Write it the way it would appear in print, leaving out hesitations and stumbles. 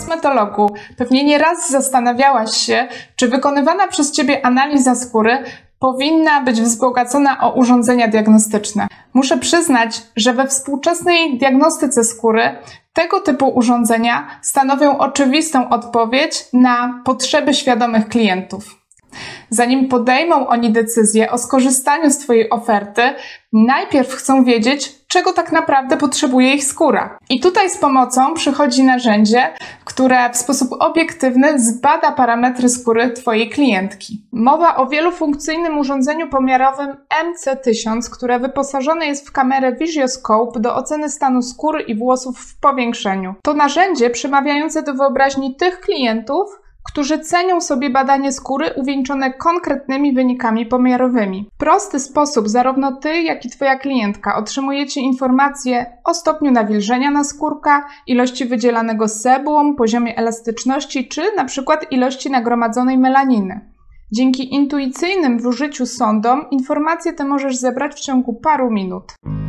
kosmetologu, pewnie nieraz zastanawiałaś się, czy wykonywana przez Ciebie analiza skóry powinna być wzbogacona o urządzenia diagnostyczne. Muszę przyznać, że we współczesnej diagnostyce skóry tego typu urządzenia stanowią oczywistą odpowiedź na potrzeby świadomych klientów. Zanim podejmą oni decyzję o skorzystaniu z Twojej oferty, najpierw chcą wiedzieć, czego tak naprawdę potrzebuje ich skóra. I tutaj z pomocą przychodzi narzędzie, które w sposób obiektywny zbada parametry skóry Twojej klientki. Mowa o wielofunkcyjnym urządzeniu pomiarowym MC1000, które wyposażone jest w kamerę Visioscope do oceny stanu skóry i włosów w powiększeniu. To narzędzie przemawiające do wyobraźni tych klientów, którzy cenią sobie badanie skóry uwieńczone konkretnymi wynikami pomiarowymi. W prosty sposób zarówno Ty, jak i Twoja klientka otrzymujecie informacje o stopniu nawilżenia naskórka, ilości wydzielanego sebum, poziomie elastyczności czy na przykład ilości nagromadzonej melaniny. Dzięki intuicyjnym w użyciu sondom informacje te możesz zebrać w ciągu paru minut.